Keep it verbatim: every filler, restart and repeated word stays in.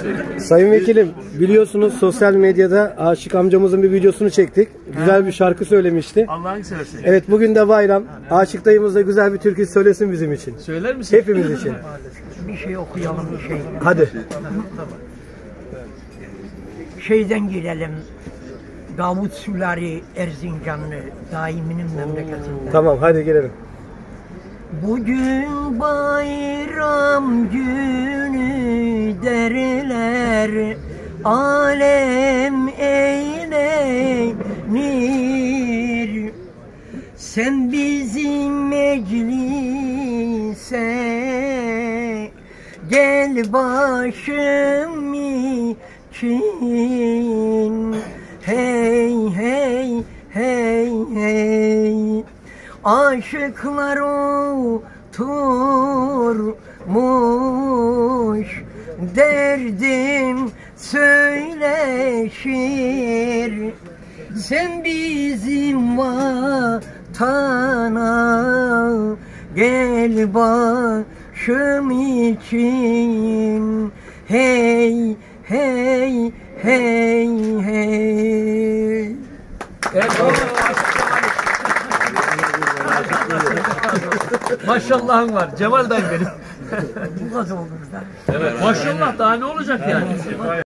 Sayın Vekilim, biliyorsunuz sosyal medyada Aşık amcamızın bir videosunu çektik. Güzel bir şarkı söylemişti. Allah'ın seversen. Evet, bugün de bayram. Aşık dayımız da güzel bir türkü söylesin bizim için. Söyler misin? Hepimiz için. Bir şey okuyalım bir şey. Hadi. Şeyden girelim. Davut Sülari Erzincanlı daiminin memleketinden. Tamam, hadi girelim. Bugün bayram günü derler, alem eğlenir. Sen bizim meclise gel başım için. Hey hey hey hey, aşıklar oturmuş, derdim söyleşir. Sen bizim vatana gel başım için. Hey hey hey hey. Evet. Maşallahın var. Cemal dayı benim. Bu kadar olur da. Evet. Maşallah daha ne olacak yani?